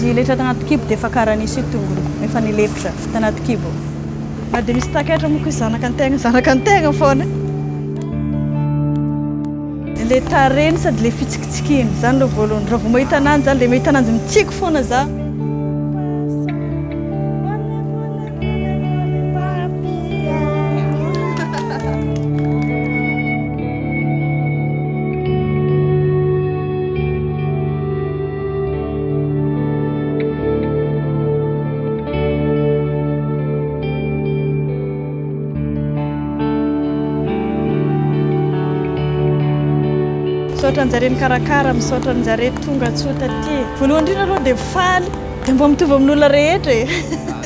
izy letra tanaty kibo dia efa karanisy tongolo efa nilepitra tanaty kibo na dia misy takatra moa izy zanaka antegna foana le tareny sady le fitsikitsikiny zany lo voalohany raha vao mahita ananjy zany le mahita ananjy mitsiko foana za misaotra anjare ny karakara misaotra anjare tonga tsoa taty voalohany indrindra aloha dia faly dia mbo mitovy amin'olona rehetra e